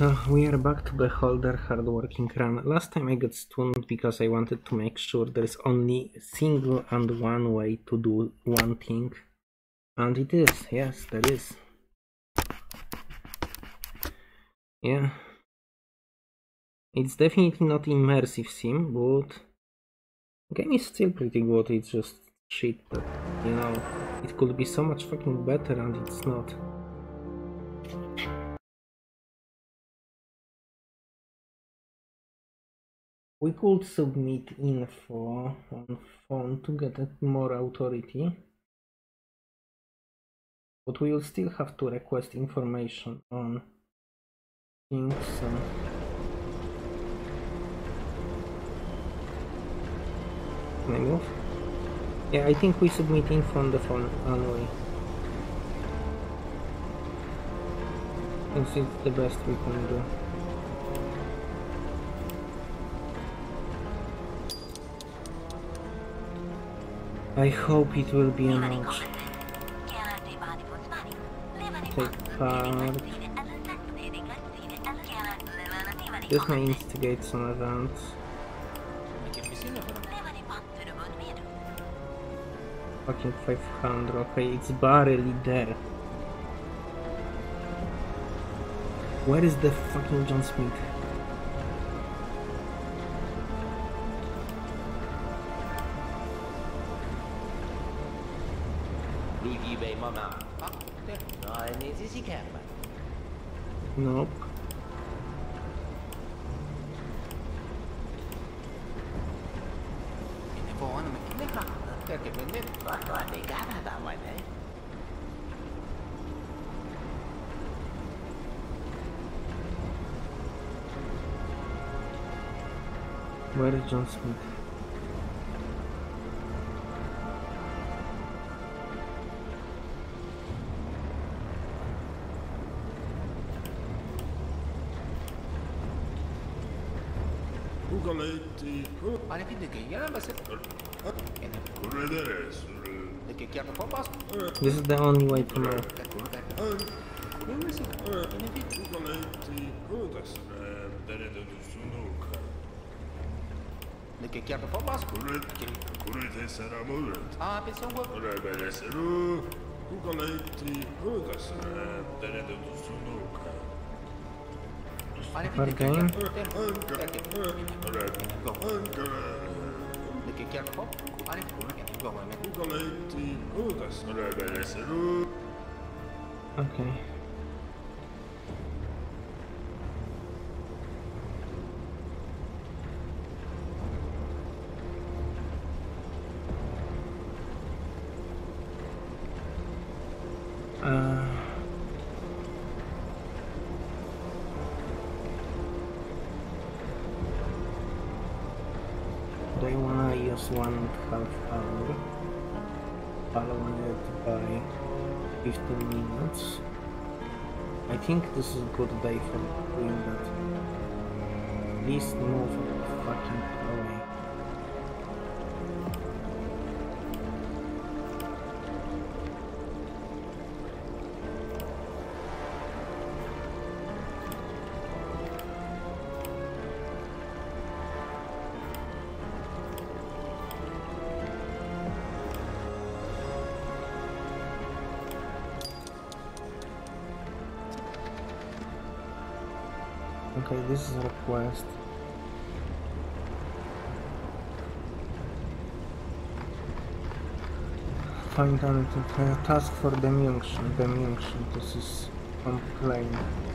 so we are back to Beholder hardworking run. Last time I got stunned because I wanted to make sure there is only single and one way to do one thing. And it is, yes, there is. Yeah. It's definitely not immersive sim, but the game is still pretty good. It's just shit that, you know, it could be so much fucking better and it's not. We could submit info on phone to get more authority, but we will still have to request information on things. So. Can I move? Yeah, I think we submit info on the phone anyway. Since it's the best we can do. I hope it will be an option. Take part. This may instigate some events. Fucking 500, okay, it's barely there. Where is the fucking John Smith? Nope. Where is John Smith? This is the only way to know. Super game. Okay. They wanna use 1.5 hour, following it by 15 minutes. I think this is a good day for doing that. Please move fucking away. Okay, this is a request. Find out a task for Demjungshun. This is complaint.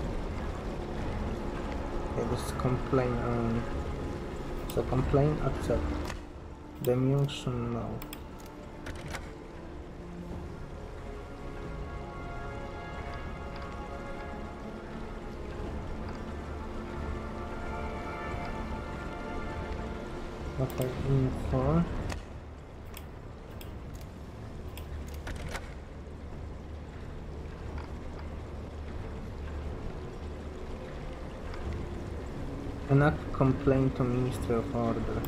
Okay, this is complaint only. So complaint accept. Demjungshun no. Okay, info. Enact complaint to Ministry of Order.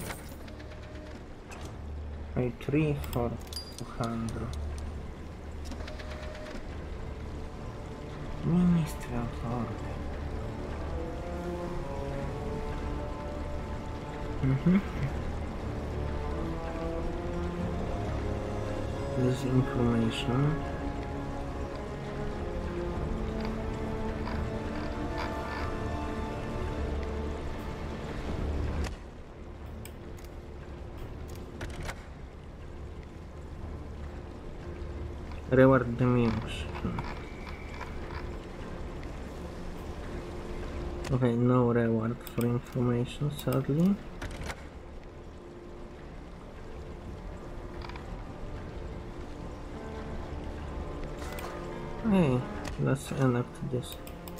A 3 for 200. Ministry of Order. This information. Reward dimension. Okay, no reward for information, sadly. Hey, let's enact this.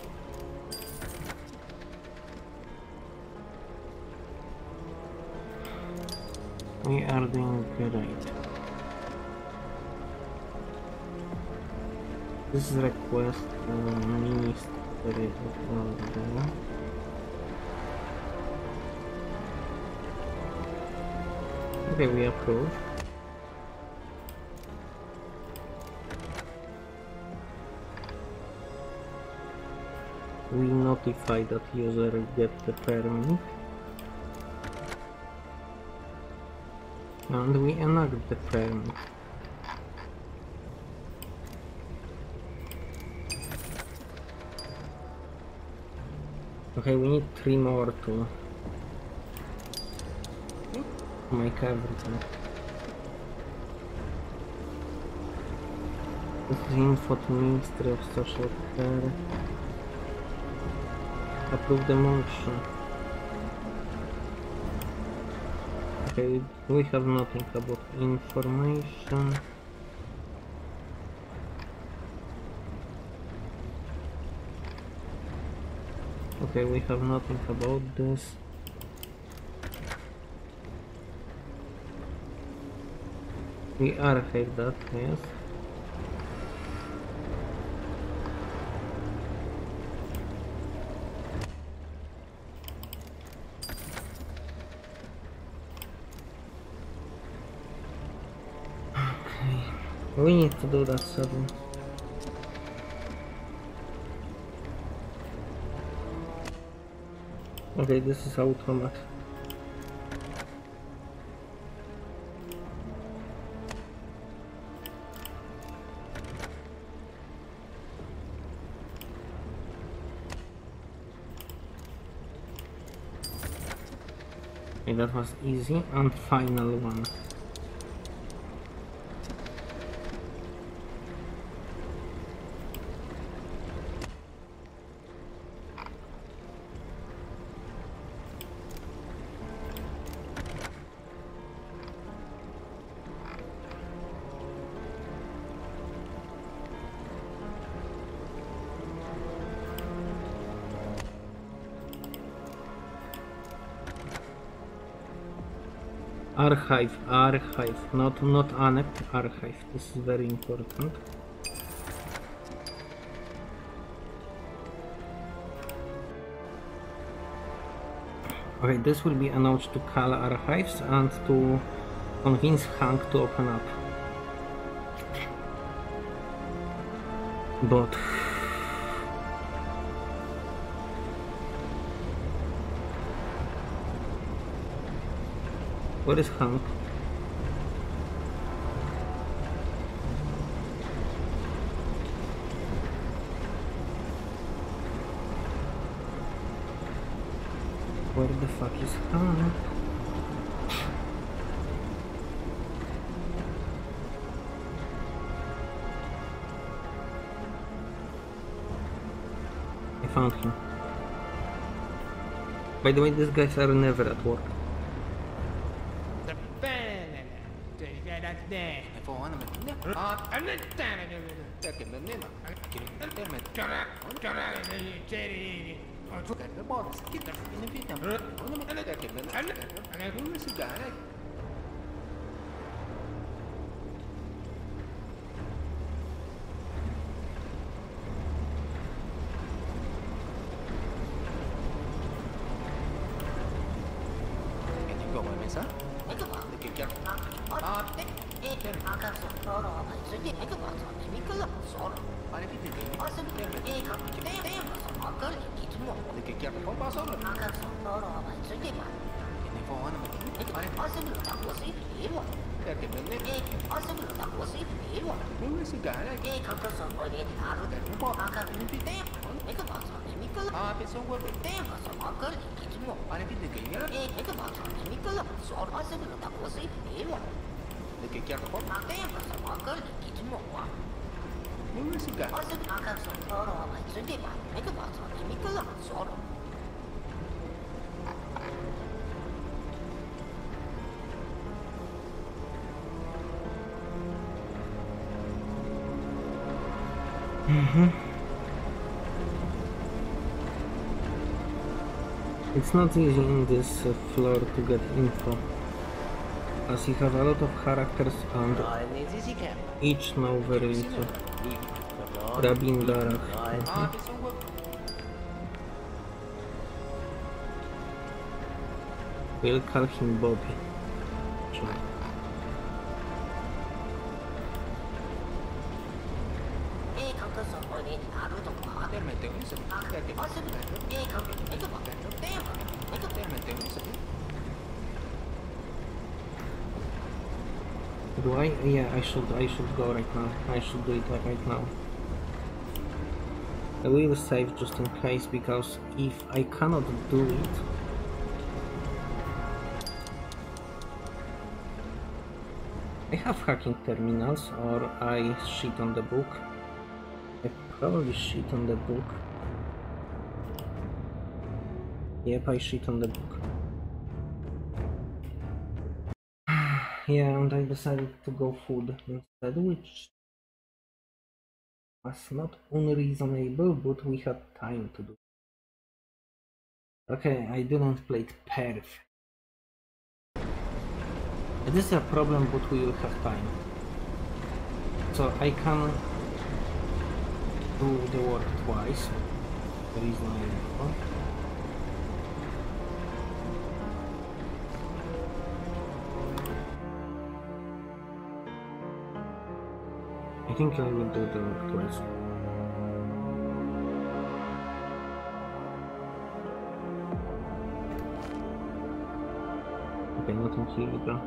We are doing great. This is request Ministry of Order. Okay, we approve. We notify that user get the permit. And we enact the permit. Okay, we need 3 more to make everything. This is info to Ministry of Social Care. Approve the motion. Okay, we have nothing about information. Okay, we have nothing about this. We archive that, yes. Okay, we need to do that suddenly. Okay, this is automat. Okay, that was easy. And final one. Archive, not annex, archive. This is very important. Okay, this will be announced to Kala Archives and to convince Hank to open up. But where is Hank? Where the fuck is Hank? I found him. By the way, these guys are never at work. It's not easy in this floor to get info, as you have a lot of characters and each know very little. Rabin Darach. We'll call him Bobby. Sure. Do I? Yeah, I should go right now. I should do it right now. I will save just in case, because if I cannot do it, I have hacking terminals, or I shit on the book. I probably shit on the book. Yep, I shit on the book. Yeah, and I decided to go food instead, which was not unreasonable, but we had time to do it. Okay, I didn't play it perfect. It is a problem, but we will have time. So I can do the work twice. There is no info. I think I will do the work twice. Okay, nothing here either.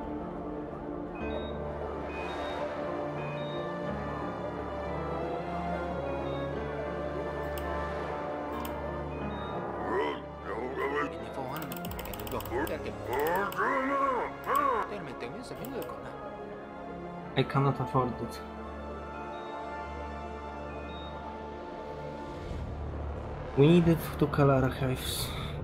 I cannot afford it. We needed 2 color archives.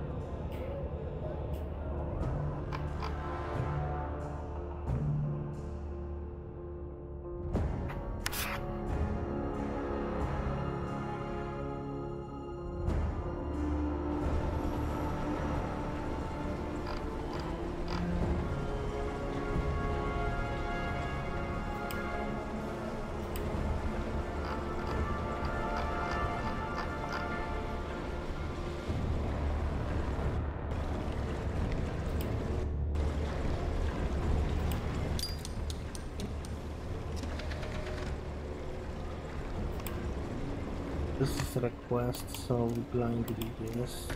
This is a request, so we blindly yes.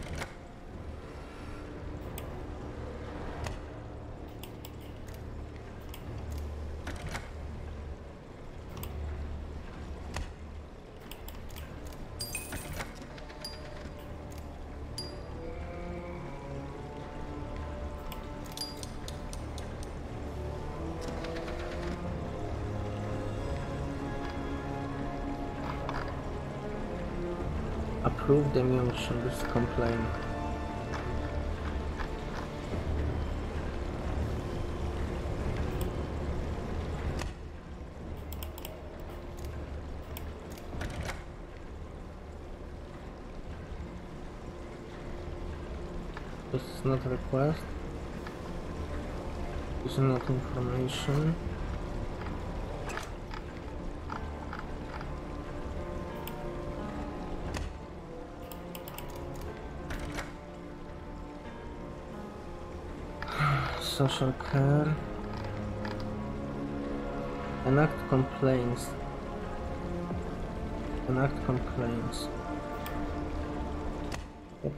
Approve the mentions complaint. This is not a request. This is not information. Social care. Enact complaints. Enact complaints. Yep.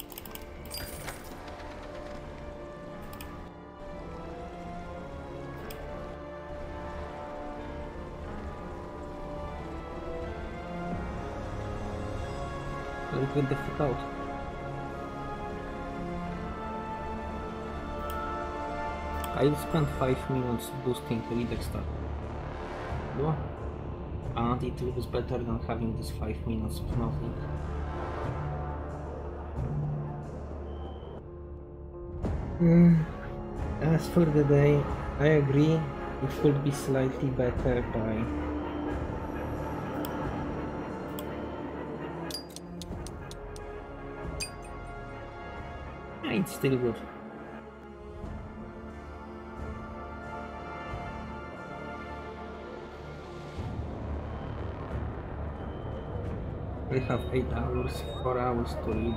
Let's get the fuck out. I spent 5 minutes boosting Redex stat. No? And it was better than having this 5 minutes of nothing. As for the day, I agree, it could be slightly better by... It's still good. We have 8 hours, 4 hours to read.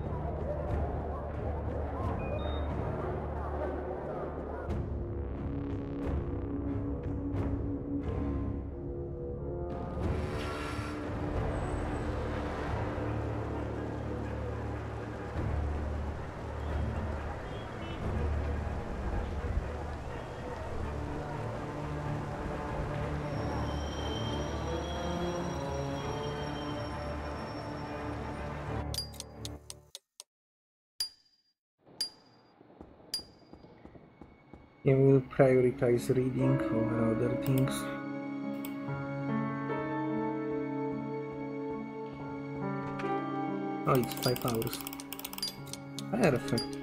Yeah, we will prioritize reading over other things. Oh, it's 5 hours. Perfect.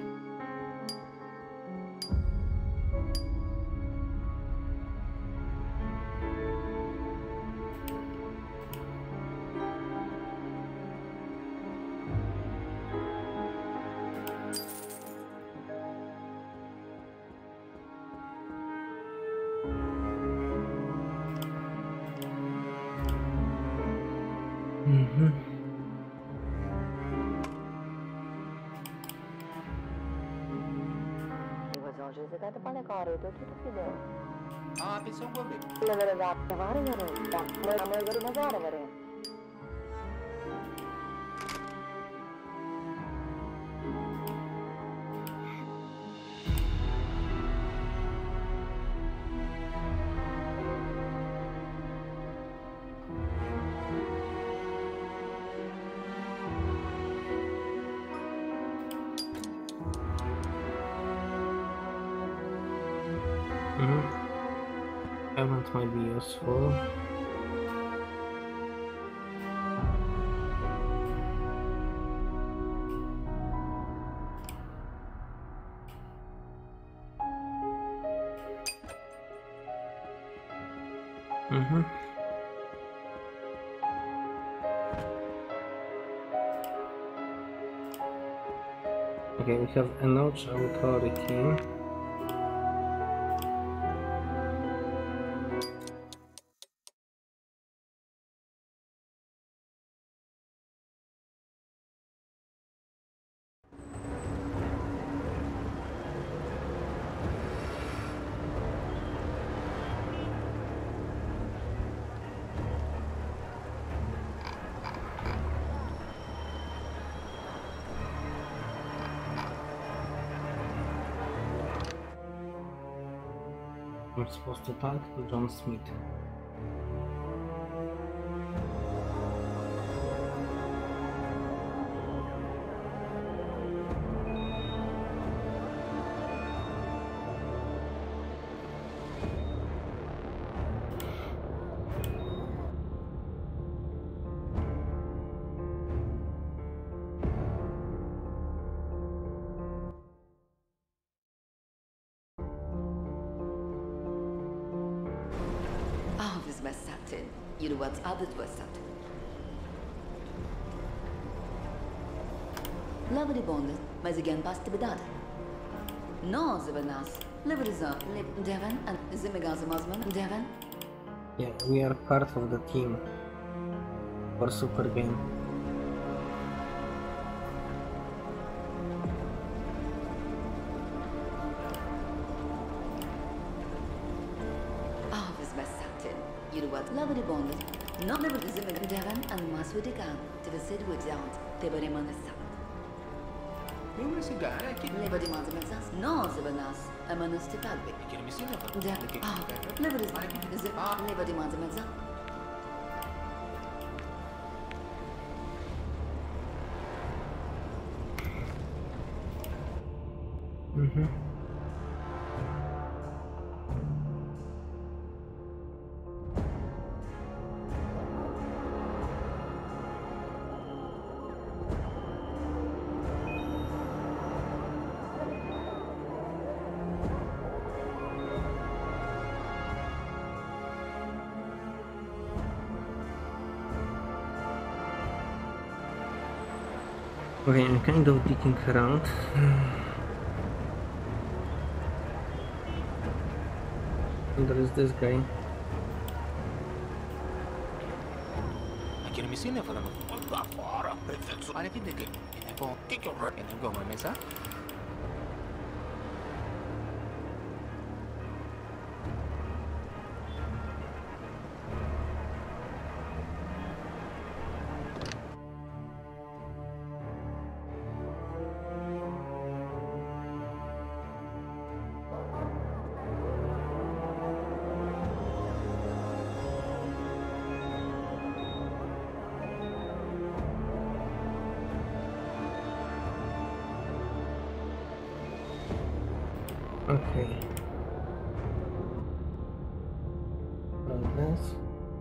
Event might be useful. Okay, we have a notch authority. I'm supposed to talk to John Smith. Yürüvat adet vasat. Lavri bondet, mas igen basta bedad. No zibanas. Livriza, lip Devon and Zimigazamazman Devon. Yeah, we are part of the team for Super Game. Avis vasat. Iruat lavori bondet. Non le zimmer Devon and Maswedigan to the Sid Woodjard. Tebore Manasa. Mimur sigara ki Levo di Mazamazas. No, Zibanas. A manus Tipagbe. kirmisina fa. Levo di Levo di Mazamazas. Okay, I'm kind of digging around. And there is this guy. Kirmisina fa no. Da fora. Olha que daqui. É bom. Que eu vou? É bom, mas ah. Okay. Like this.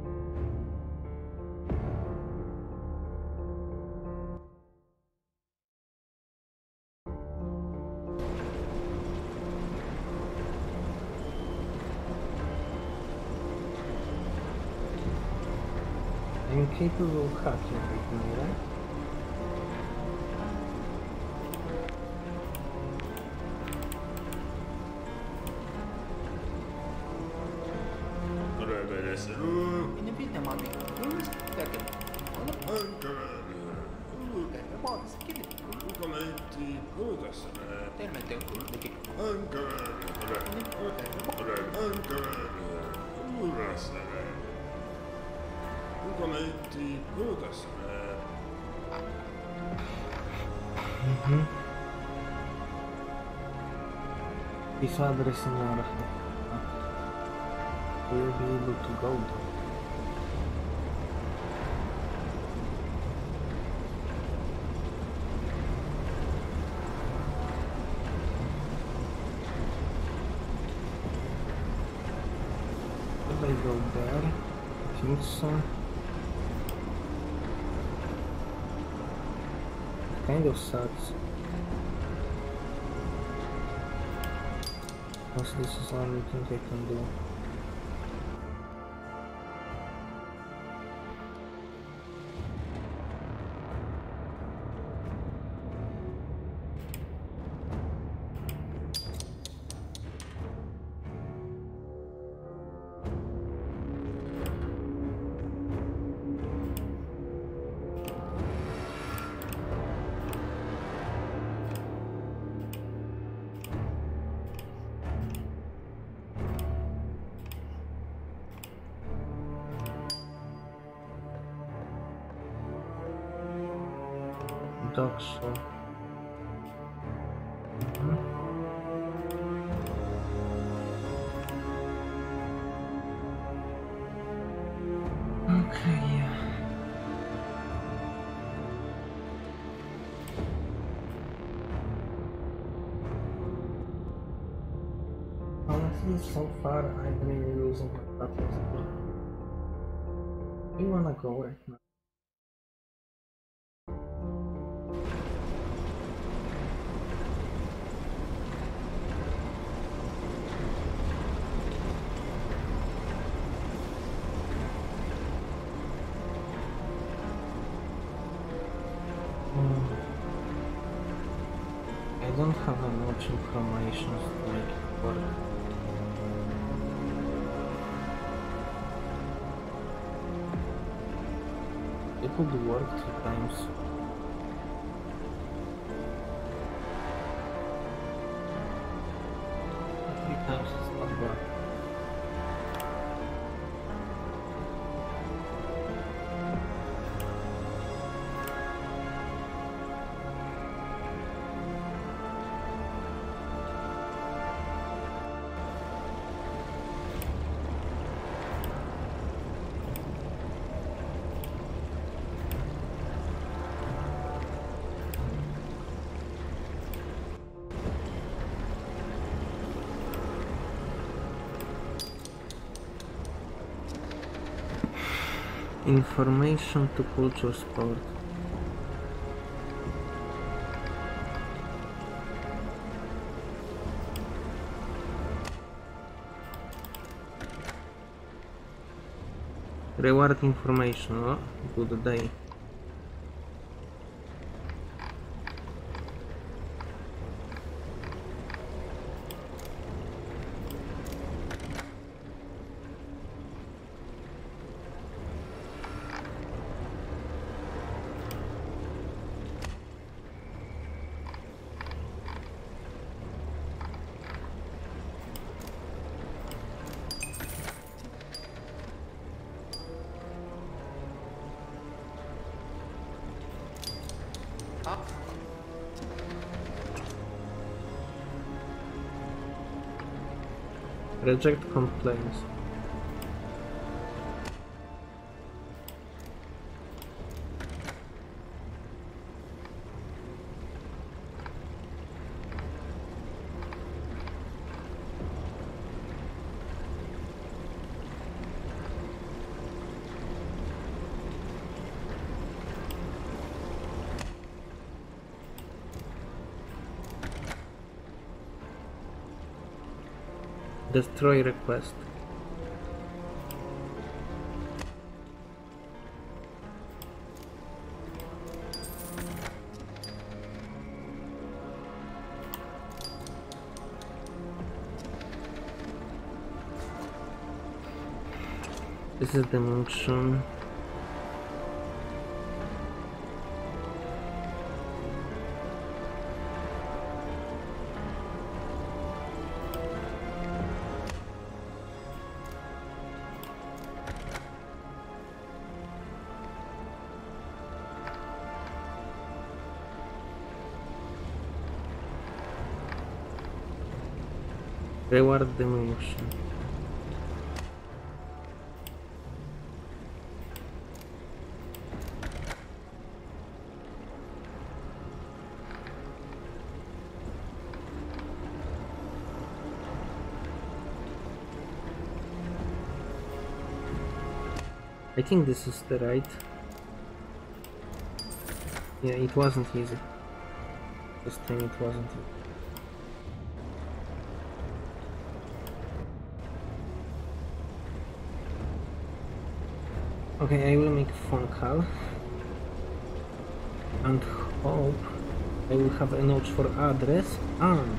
I'm capable of hacking everything, right? In a bit, mommy. Who is that? Boss, give it. Ukoletti pöydässäne. Tervetuloa. Ankara. Ankara. Uurassäne. Ukoletti pöydässäne. This address in our we'll be able to go there. Should I go there? I think so. It kind of sucks. Because this is the only thing I can do. Dog show. Okay, yeah. Honestly, so far I've been really using my buttons. You wanna go right now? I don't have much information to make it work. It would work 2 times. Three times is not bad. Information to culture sport. Reward information, oh, good day. Reject complaints. Destroy request. This is the motion. Reward demolition. I think this is the right. Yeah, it wasn't easy. This time it wasn't easy. Okay, I will make a phone call and hope I will have a note for address and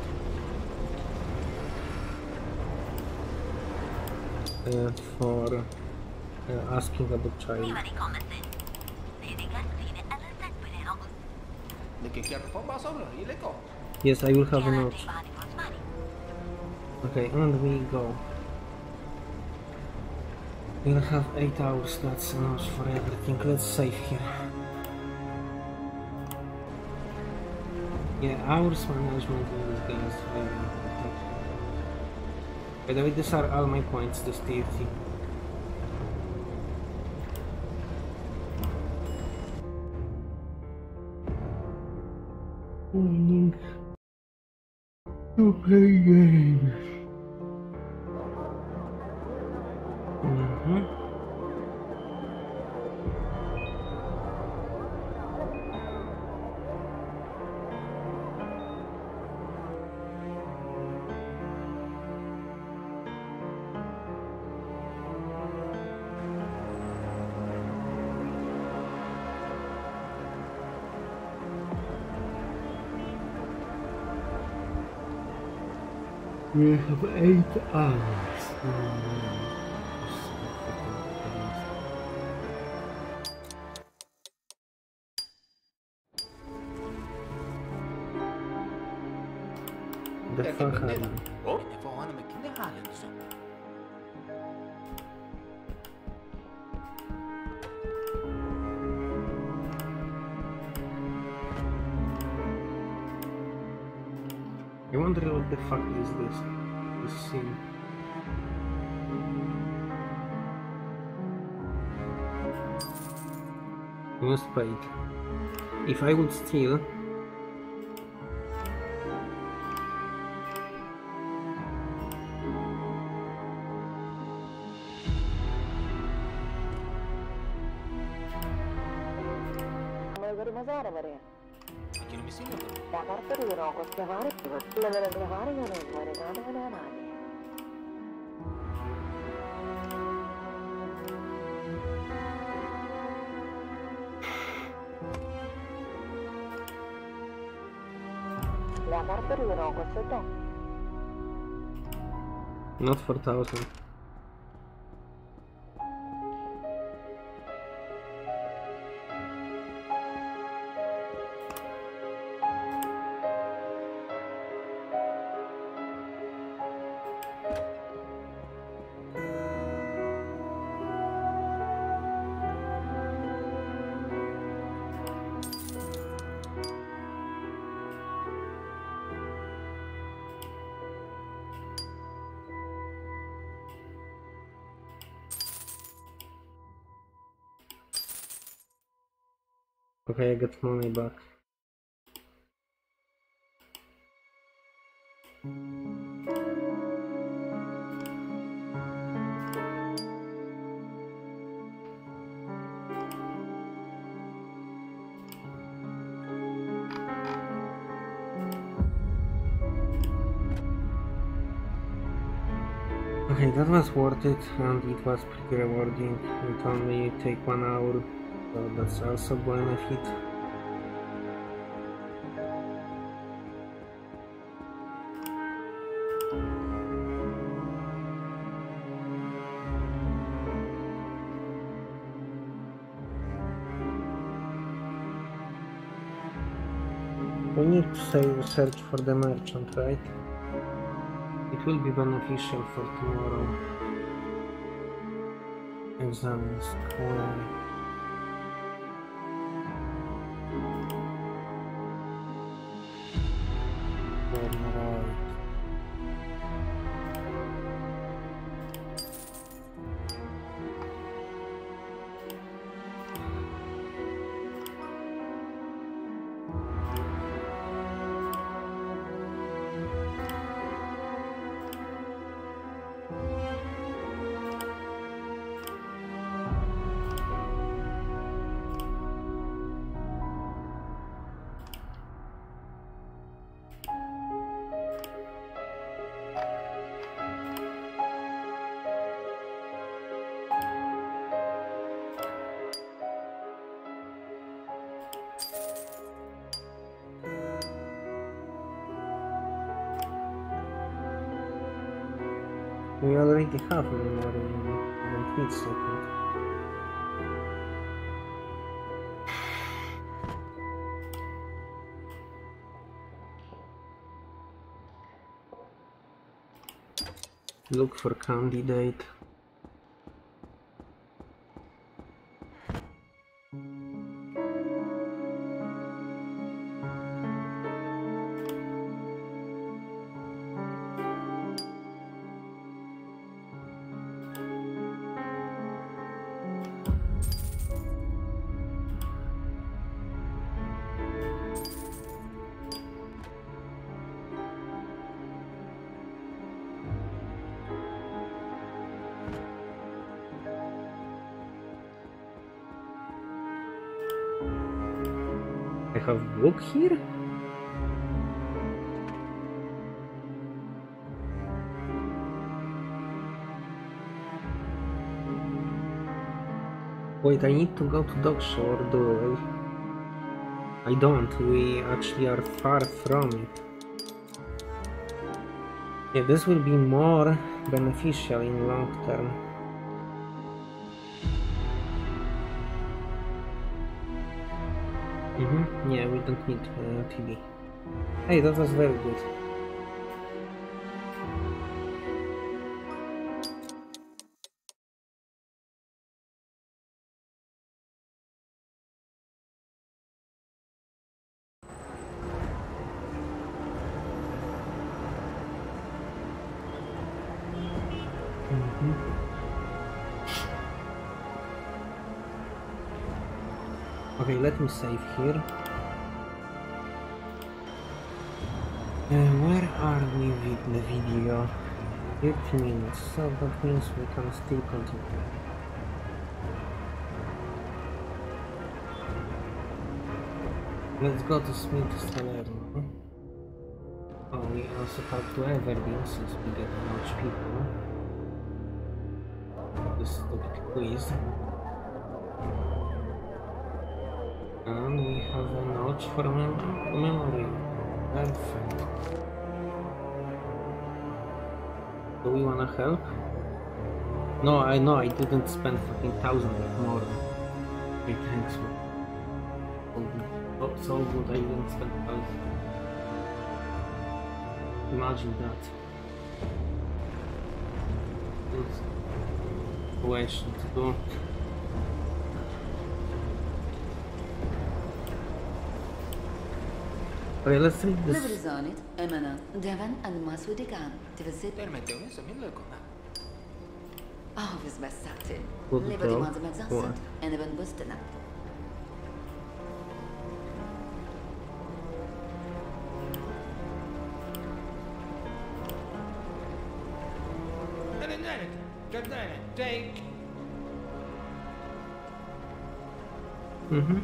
for asking about child. Yes, I will have a note. Okay, and we go. We'll have 8 hours, that's enough for everything. Let's save here. Yeah, hours management in this game is very important. By the way, these are all my points, this tier 3. To play games. We have 8 hours. The fuck happened? I wonder what the fuck is this scene. You must pay it. If I would steal, Mazarevare. Anche non mi sembra che... La parte di Rocco schiavare, la della schiavare non è una regata con le mani. La parte di Rocco sotto. Not 4,000. Okay, I get money back. Okay, that was worth it and it was pretty rewarding. It only take 1 hour, so that's also benefit. We need to search for the merchant, right? It will be beneficial for tomorrow. Examine square. Right. We already have memory, we don't need second. Look for candidate. I have book here? Wait, I need to go to dog show, or do I don't, we actually are far from it. Yeah, this will be more beneficial in long term. Yeah, we don't need TB. Hey, that was very good. Okay, let me save here. Where are we with the video? 30 minutes, so that means we can still continue. Let's go to Smith's Salerno. Oh, we also have to Everdeen since we get much people. This stupid quiz. And we have a note for memory. Perfect. Do we wanna help? No, I know I didn't spend fucking 1,000 more. Okay, thanks. So good I didn't spend 1,000. Imagine that. Good question to do. Okay, let's read this. Liveries on it, Emana, Devon and Maswidikan to visit Permetteu-mi să mi-l lăcuna. Always best Satin. Good Liberty job. Man's exhausted and even Bustana. Giordano, take. Mm-hmm.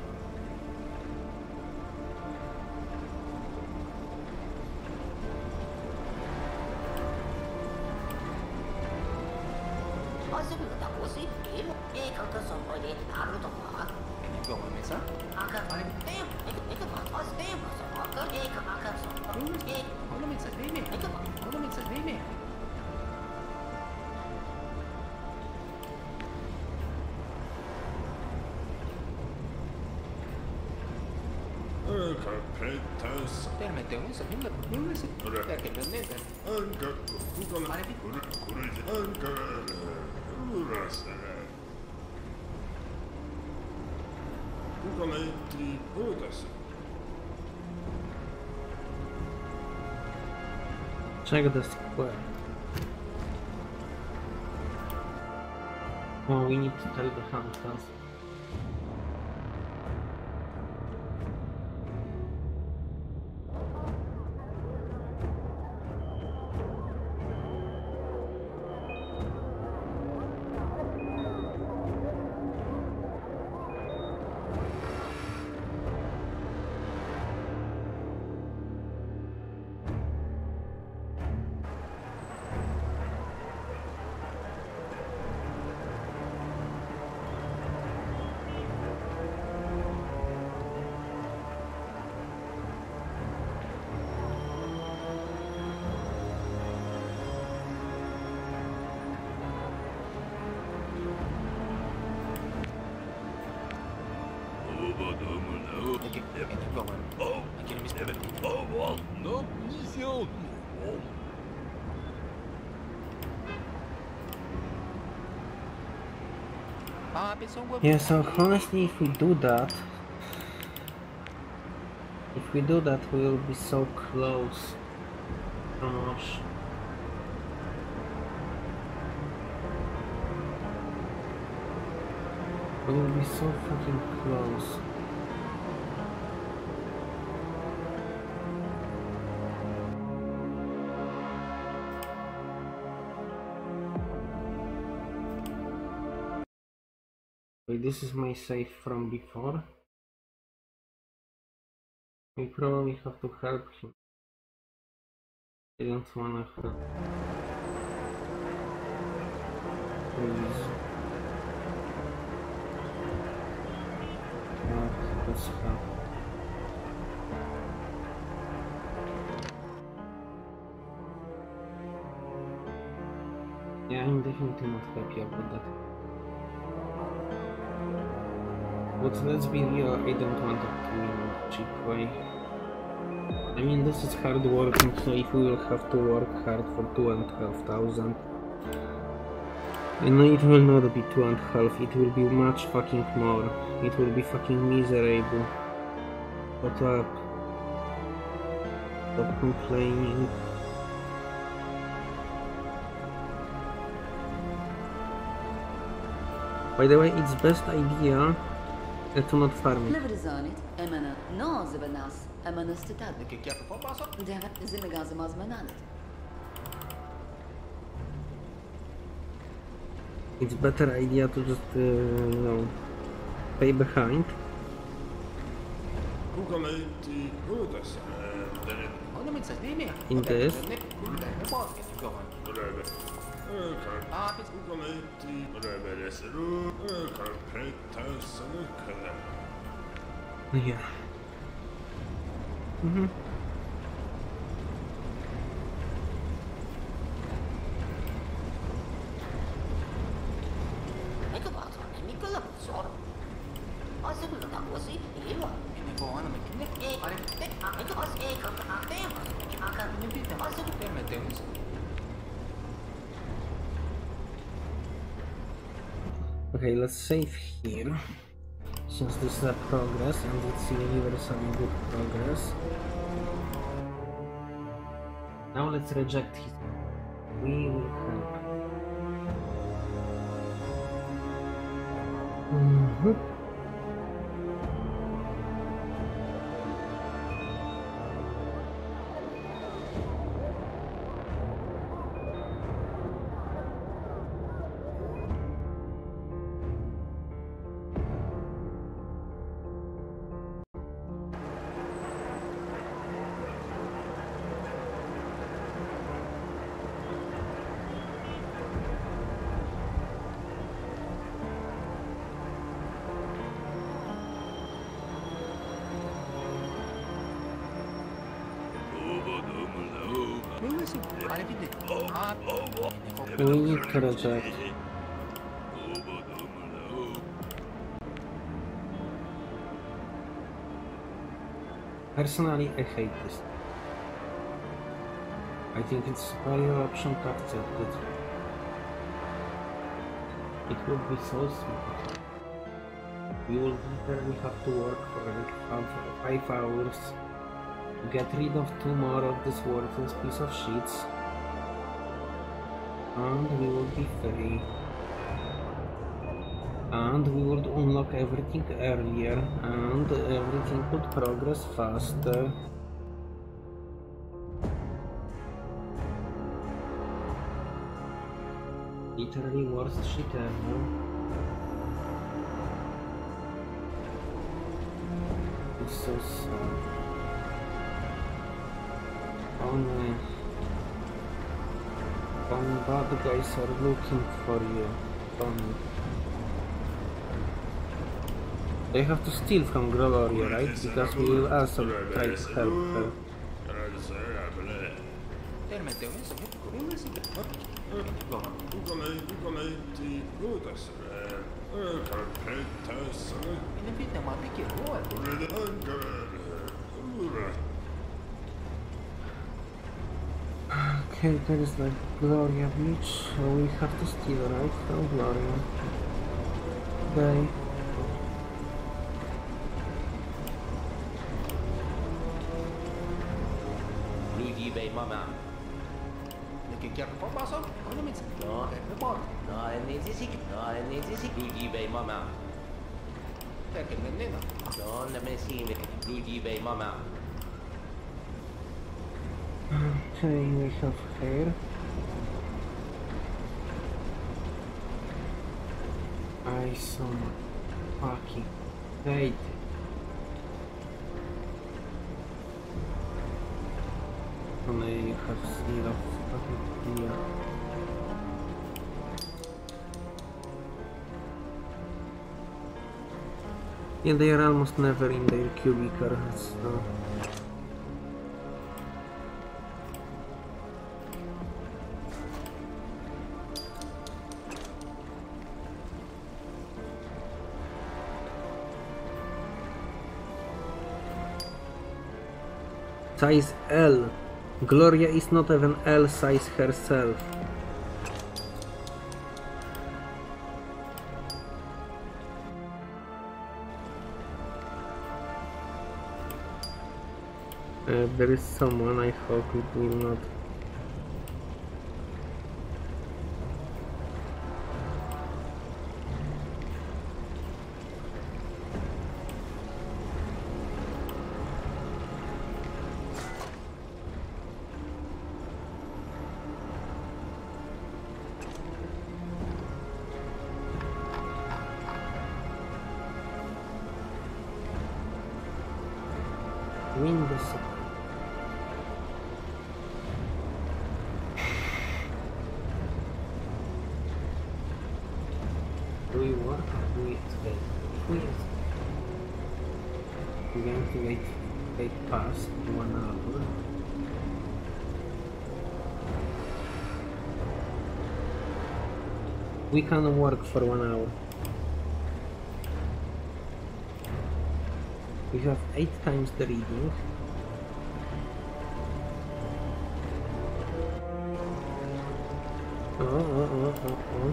Go on, Mesa. Hold on, Mesa, baby. Hold on, Mesa, baby. Capetas. Permetteu-mi să mi-l lăcuna. Perché prendete? Anche Kukoletti Budas. Check the square. Oh, we need to tell the hunters. Go on. Oh, I can miss it. oh, well, no, mission. Yeah, so honestly, if we do that, we will be so close. Gosh. We will be so fucking close. Wait, this is my save from before. We probably have to help him. I don't wanna help. Please. Let's help. Yeah, I'm definitely not happy about that. But let's be real, I don't want it to win the cheap way. I mean, this is hard working, so if we will have to work hard for 2,500, I know it will not be 2,500, it will be much fucking more. It will be fucking miserable. Shut up. Stop complaining. By the way, it's best idea to not farm it. Liveries on it, Emana, no Zibanas, Emana Stitad. Che chiappo fa passo? Devon Zimigazamaz Mananet. It's better idea to just, you know, stay behind. In this, yeah. Okay, let's save here, since this is a progress and it's universally good progress. Now let's reject his. We will help. We need to reject. Personally, I hate this. I think it's a valid option to accept it. It would be so sweet. We will literally have to work for 5 hours to get rid of 2 more of this worthless piece of shit. And we will be free. And we would unlock everything earlier, and everything would progress faster. Literally worst shit ever. It's so sad. Oh no. Some bad guys are looking for you, Tony. They have to steal from Gloria, right? Because we will also try to help her. Okay, there is like Gloria Beach, so we have to steal, right? From Gloria. Bye. Mama. Nagkikiyar ko pa so? Ano minsan? No, report. No, nisisik. No, nisisik. Luigi Bay Mama. Teka, ganun na. No, namisimi. Luigi Bay Mama. Okay, we have hair. I saw fucking hate it. And I have zero fucking idea. Yeah, they are almost never in their cubicles, so... Size L. Gloria is not even L size herself. There is someone, I hope it will not. win the song. Do we work or do we escape? We escape. We're going to wait past 1 hour. We can work for 1 hour. We have 8 times the reading. Oh.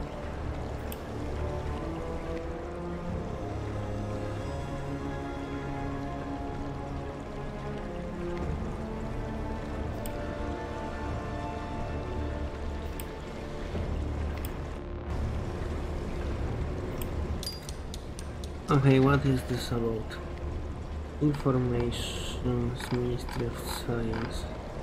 Okay, what is this about? Information's Ministry of Science.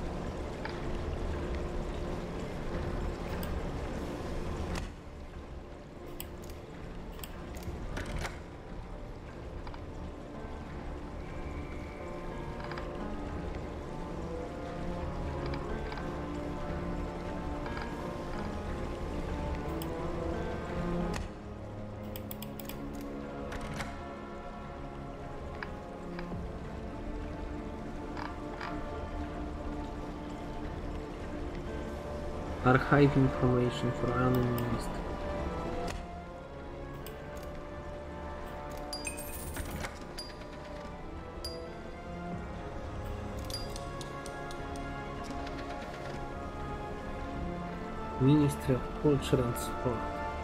Archive information for anonymist. Ministry of Culture and Sport.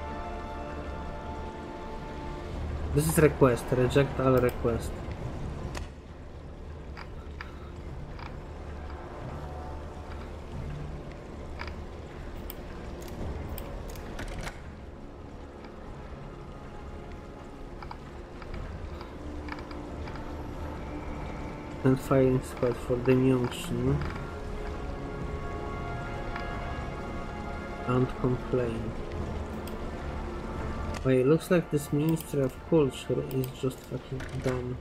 This is request. Reject all requests. And firing squad for the Myeongshun. And complain. Wait, looks like this Ministry of Culture is just fucking dumb.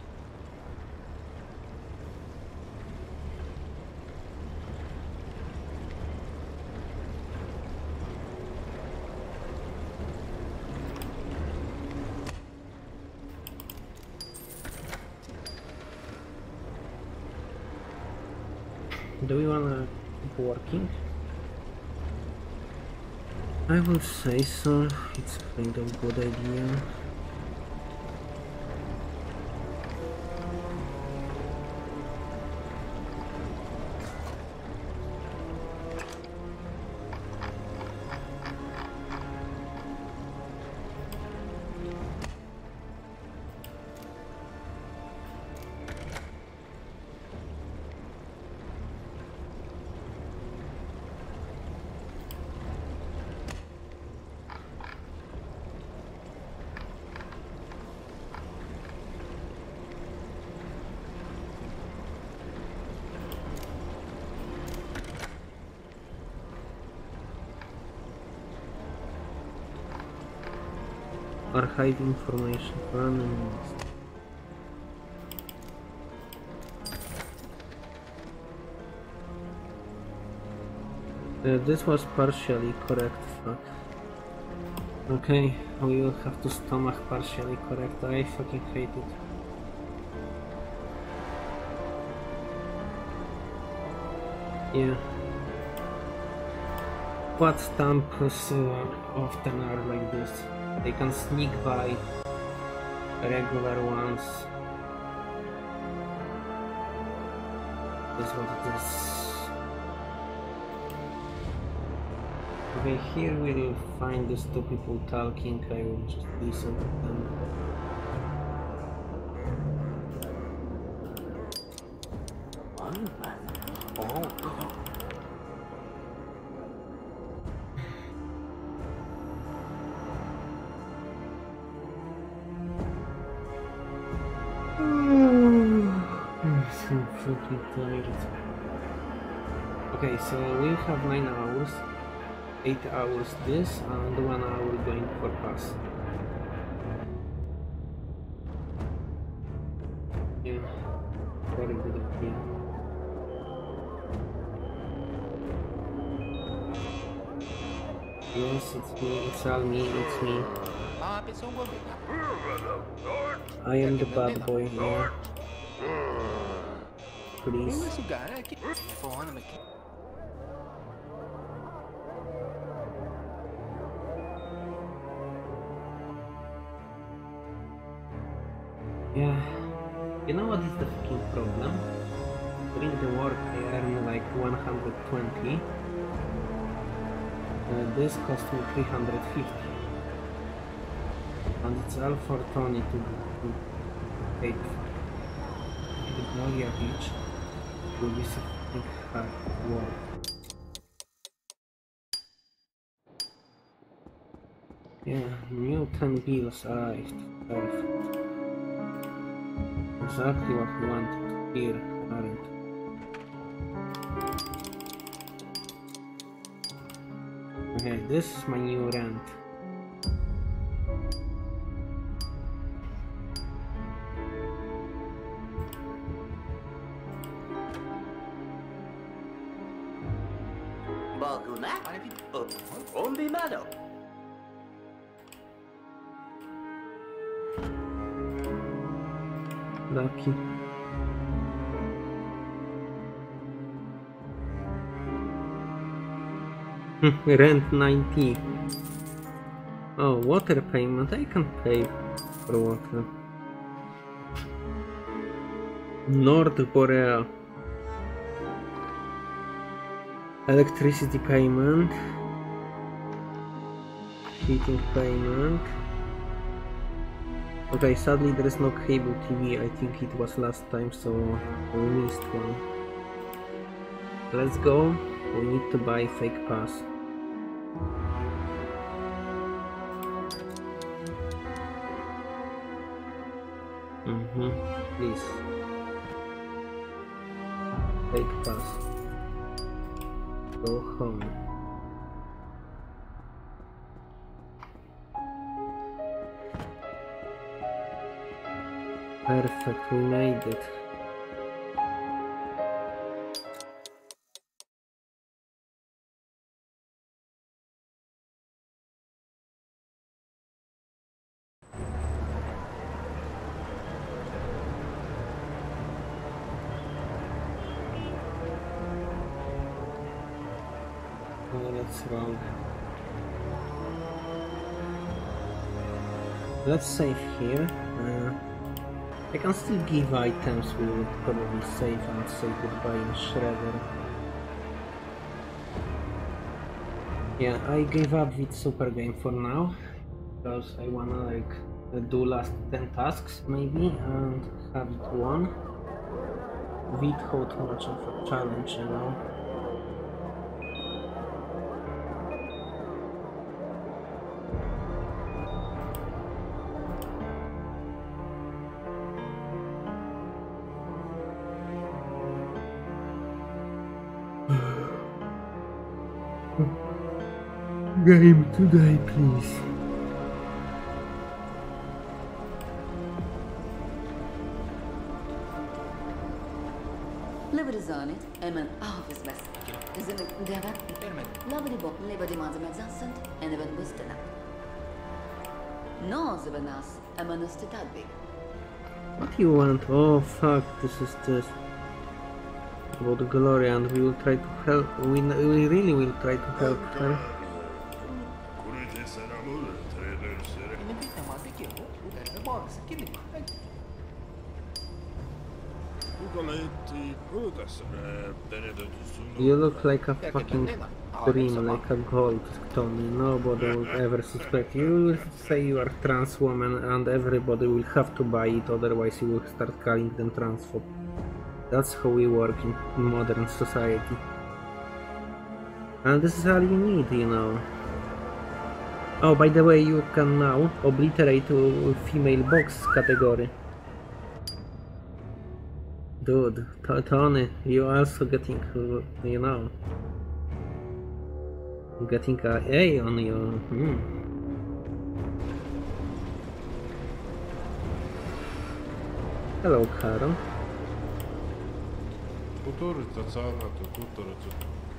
Do we wanna keep working? I would say so. It's kind of a good idea. Archive information for anonymous. This was partially correct, fuck. Okay, we will have to stomach partially correct. I fucking hate it. Yeah. What stamps often are like this? They can sneak by regular ones. That's what it is. Okay, here we will find these two people talking. I will just listen to them. I'm so fucking tired. Okay, so we have 9 hours. 8 hours this and 1 hour going for pass. Yeah. very good idea. Yes, it's me, it's all me, it's me. I am the bad boy, yeah. Please. Yeah. You know what is the fucking problem? During the work I earn like 120. This cost me 350. And it's all for Tony to take the Gloria Beach. It will be something hard work. Yeah, new 10 bills arrived. Perfect. Exactly what we wanted to hear, aren't we? Okay, this is my new rent. Lucky. Rent 90. Oh, water payment. I can pay for water. North Boreal. Electricity payment. Heating payment. Okay, sadly there is no cable TV. I think it was last time, so we missed one. Let's go. We need to buy fake pass. Please. Fake pass. Go home. Perfect, we made it. Oh, that's wrong. Let's save here. I can still give items, we would probably save and say goodbye in Shredder. Yeah, I gave up with Super Game for now, because I wanna like do last 10 tasks maybe and have it won. Without much of a challenge, you know. Game today, please. Leverizani, hemen hafız bes. İzini deve, lavri bok leva di malzeme zassent, en even bustela. No zvenas, hemen istitadbik. What do you want? Oh fuck, this is this. About Gloria, and we will try to help. We really will try to help her. You look like a fucking dream, like a gold, Tony. Nobody will ever suspect. You will say you are trans woman and everybody will have to buy it, otherwise you will start calling them transphobe. That's how we work in modern society. And this is all you need, you know. Oh, by the way, you can now obliterate female box category. Dude, Tony, you're also getting, you know, getting an A on you. Hello, Carol. Kuturca cana to kuturca.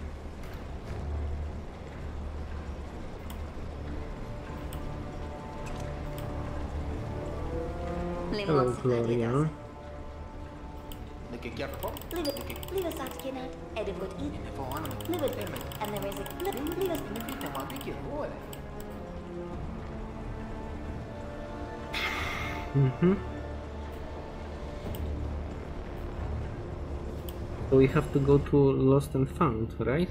Hello, Gloria. Lekker kerkpop. Lieve Satkinat, Edinburgh Eat, En voor Anne. Lieve, and there is a lieve. En ik weet maar een keer horen. So we have to go to Lost and Found, right?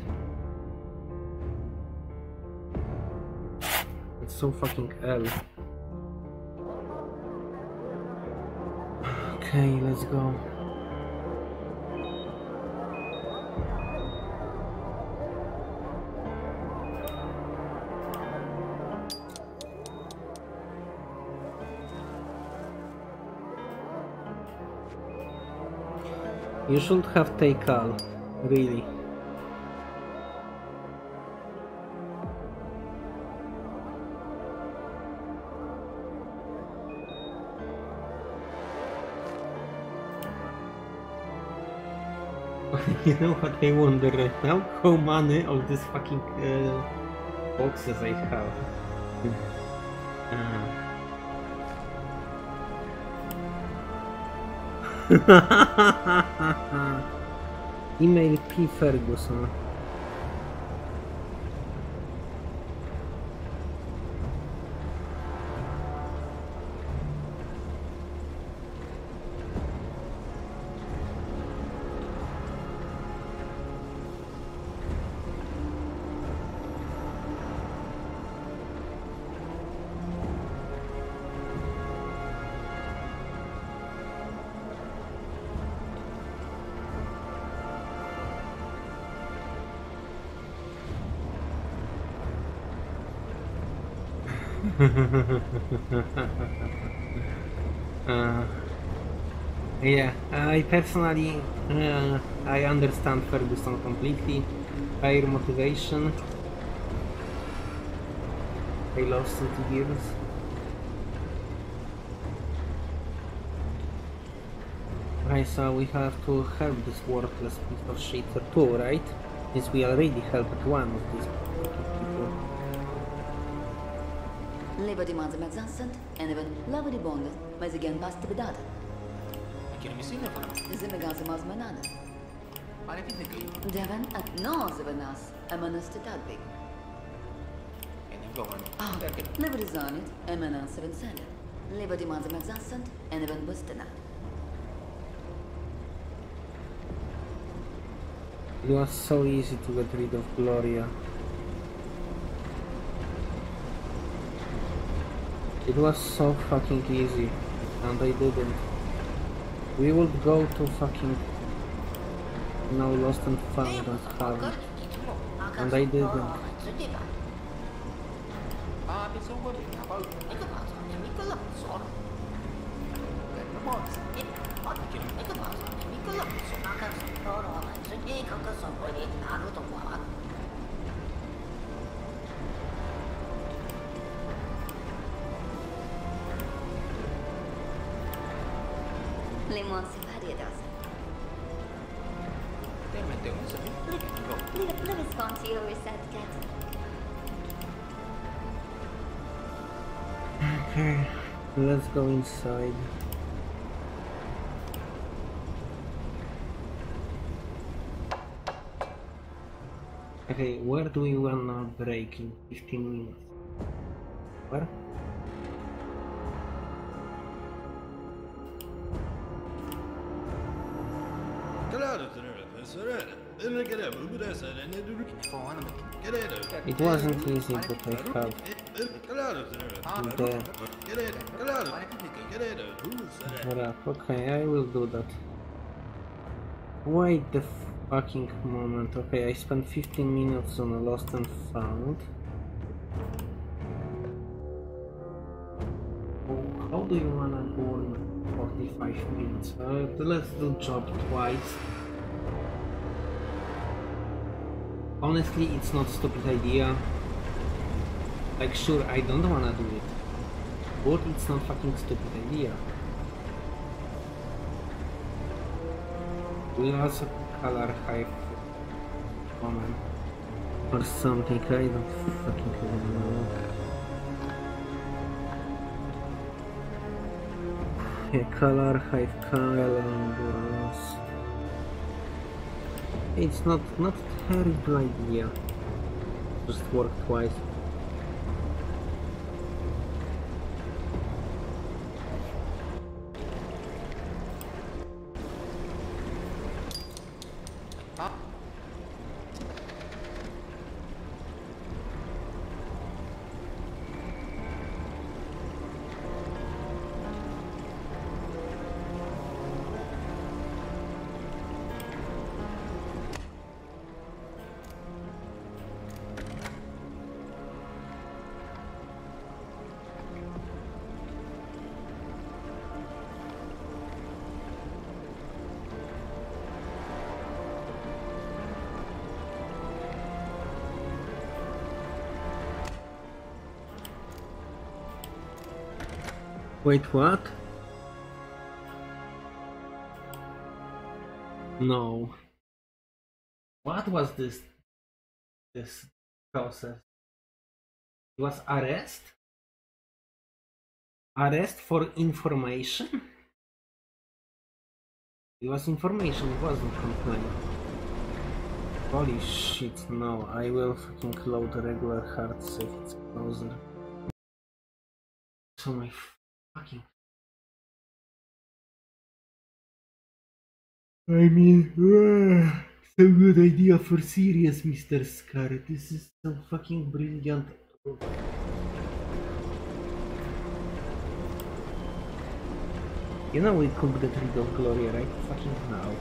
It's so fucking early. Okay, let's go. You should have Taikal, really. You know what I wonder right now? How many of these fucking boxes I have. Email P. Ferguson. Yeah, I personally I understand Ferguson completely. Higher motivation. I lost 20 years. Okay, so we have to help this worthless piece of shit too, right? Since we already helped one of these people. Liberty demands a accent, and even love the bond, mas again past the data. Ik kan hem zien van. Zimmegaze mazmanada. Maar ik vind het Devon at nose of a nas, a manusted big. En ik go on. Ah, Liberty on it, a manan 7 sender. Liberty demands a accent, and even bustana. It was so easy to get rid of Gloria. It was so fucking easy, and I didn't. We would go to fucking now Lost and Found and have, and I didn't. Ah, het is zo goed. Ja, wel. Ik heb het. Ik kan het zo. Kijk, de box. Ik heb het. Ik heb het. Ik kan het zo. Ik kan het zo. Ik kan het zo. Ik kan het zo. Lemon Sivariadas. Tem um sabe? Lieve Scontio reset cat. Okay, let's go inside. Okay, where do we wanna break in 15 minutes? Where? It wasn't easy, but I have the wrap. Okay, I will do that. Wait the fucking moment. Okay, I spent 15 minutes on a Lost and Found. How do you wanna go on 45 minutes? Let's do job twice. Honestly, it's not a stupid idea. Like, sure, I don't wanna do it, but it's not fucking stupid idea. We also color hive woman or something. I don't fucking know. A color hive calendars. It's not terrible idea. Just work twice. Wait, what? No. What was this process? It was arrest? Arrest for information? It was information, it wasn't complaint. Holy shit, no. I will fucking load regular hard save, it's closer. So my fucking... I mean, so good idea for serious, Mr. Scar. This is so fucking brilliant. You know we could get rid of Gloria right fucking now.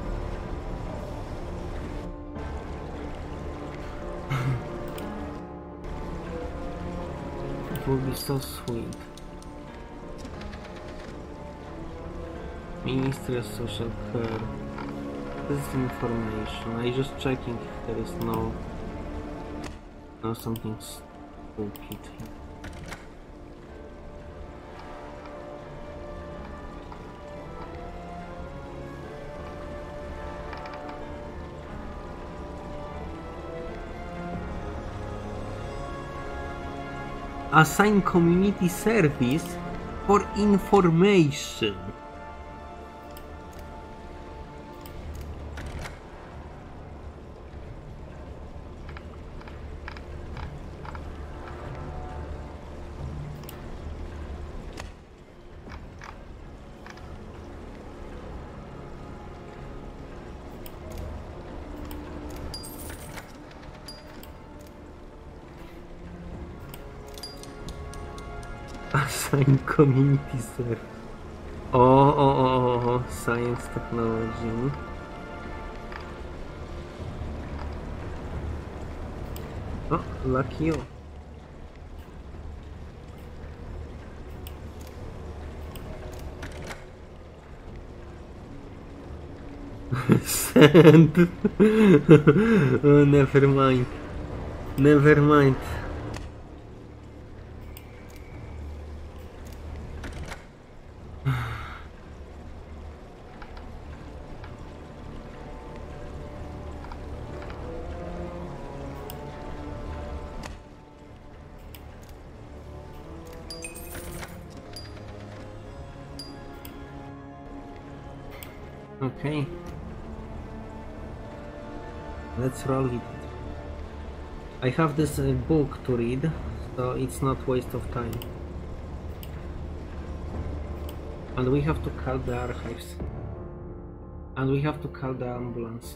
It would be so sweet. Ministry of Social Care. This is information. I just checking if there is no something stupid. Assign community service for information. Assign community service. Oh, science technology. Oh, lucky you. Send. Oh, never mind. Never mind. Okay, let's roll with it. I have this book to read, so it's not waste of time. And we have to call the archives. And we have to call the ambulance.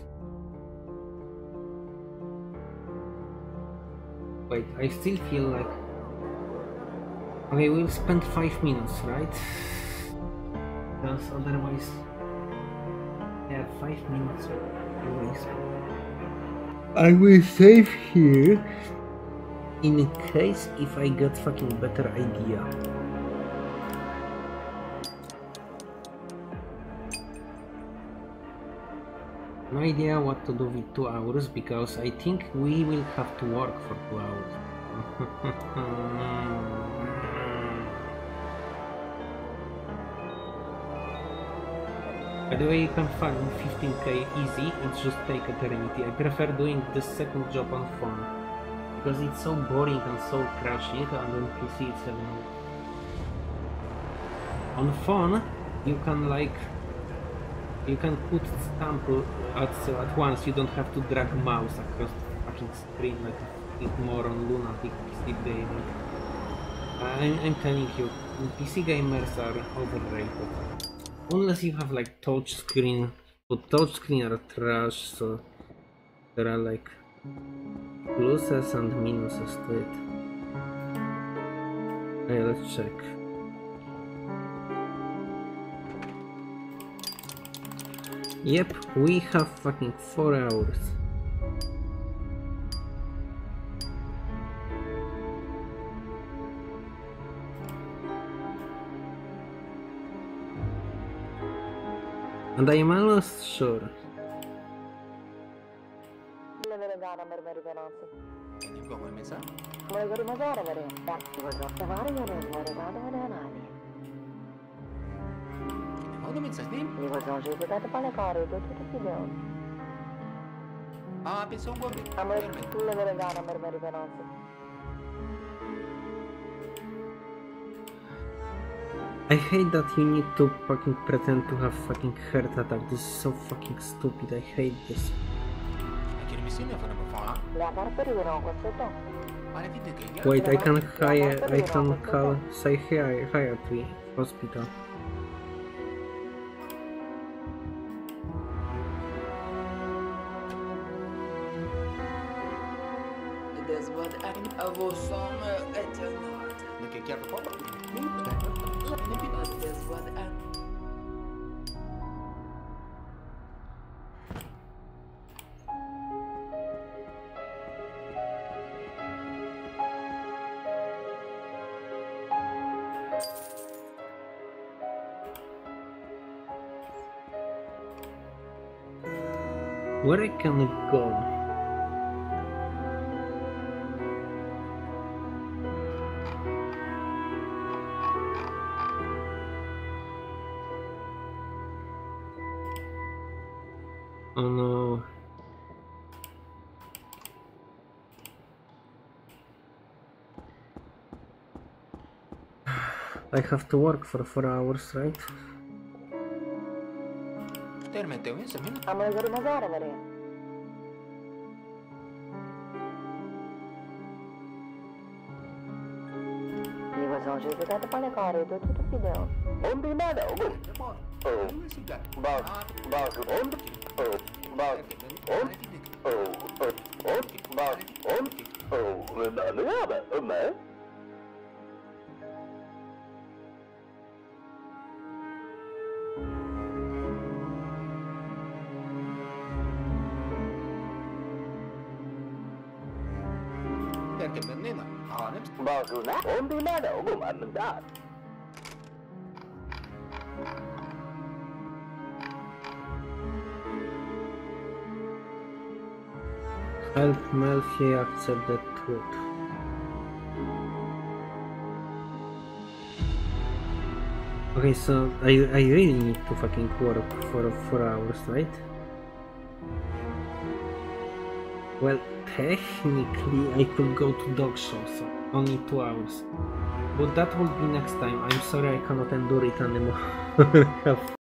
Wait, I still feel like... Okay, we'll spend 5 minutes, right? Because otherwise... Yeah, 5 minutes always. I will save here in case if I get fucking better idea. No idea what to do with 2 hours because I think we will have to work for 2 hours. By the way, you can farm 15k easy, it just take eternity. I prefer doing this second job on phone, because it's so boring and so crashy, and on PC it's annoying. On phone, you can like, you can put stamp at once, you don't have to drag mouse across the fucking screen like a moron lunatic PC gamer. I'm telling you, PC gamers are overrated. Unless you have like touch screen, but touch screen are trash, so there are like pluses and minuses to it. Okay, let's check. Yep, we have fucking 4 hours. And I am almost sure. Can you go with me, sir? Hold on, Mr. Slim. Ah, pensou um goblin. I hate that you need to fucking pretend to have fucking heart attack. This is so fucking stupid. I hate this. Wait, I can call psychiatry hospital. Where can I go? Oh no. I have to work for 4 hours, right? Help Melfi accept the truth. Okay, so I really need to fucking work for 4 hours, right? Well, technically I could go to dog show, so only 2 hours. But that will be next time. I'm sorry I cannot endure it anymore.